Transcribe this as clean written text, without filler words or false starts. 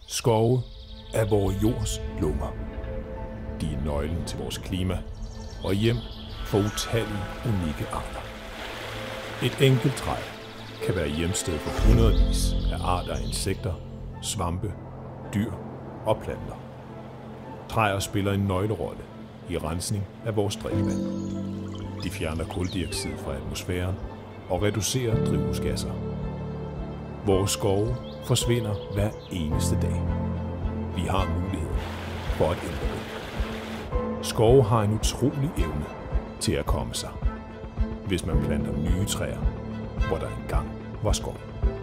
Skove er vores jords lunger. De er nøglen til vores klima og hjem for utallige unikke arter. Et enkelt træ kan være hjemsted for hundredvis af arter af insekter, svampe, dyr og planter. Træer spiller en nøglerolle i rensning af vores drikkevand. De fjerner kuldioxid fra atmosfæren og reducerer drivhusgasser. Vores skove forsvinder hver eneste dag. Vi har mulighed for at ændre det. Skove har en utrolig evne til at komme sig, hvis man planter nye træer, hvor der engang var skov.